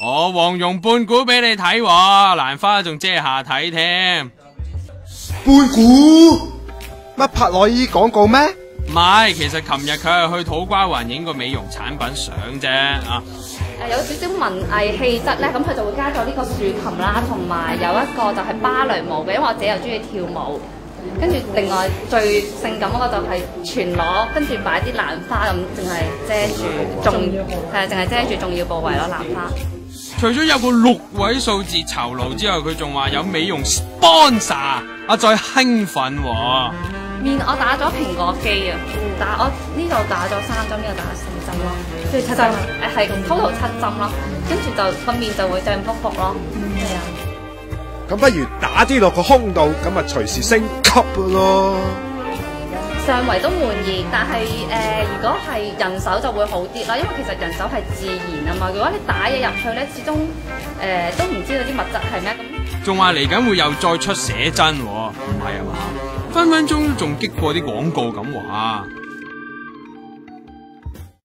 我黃蓉半股俾你睇喎，蘭花仲遮下睇添。 半股乜拍內衣廣告咩？ 唔係，其實琴日佢係去土瓜灣影個美容產品相啫啊。 有少少文藝氣質咧，咁佢就會加咗呢個豎琴啦，同埋有一個就係芭蕾舞嘅，因為我自己又中意跳舞。跟住另外最性感嗰個就係全裸，跟住擺啲蘭花咁，淨係遮住淨係遮住重要部位咯，蘭花。 除咗有個6位數字酬勞之後，佢仲話有美容 sponsor， 再興奮喎。 面我打咗蘋果肌啊，我呢度打咗3針，呢度打咗4針咯，跟住7針，係 total 7針咯，跟住就個面就會正卜卜咯，係啊。 咁不如打啲落個胸度，咁啊隨時升級咯。 上圍都滿意，但係如果係人手就會好啲啦，因為其實人手係自然啊嘛。如果你打嘢入去咧，始終都唔知道啲物質係咩咁。 仲話嚟緊會又再出寫真喎，唔係啊嘛？分分鐘仲激過啲廣告咁話。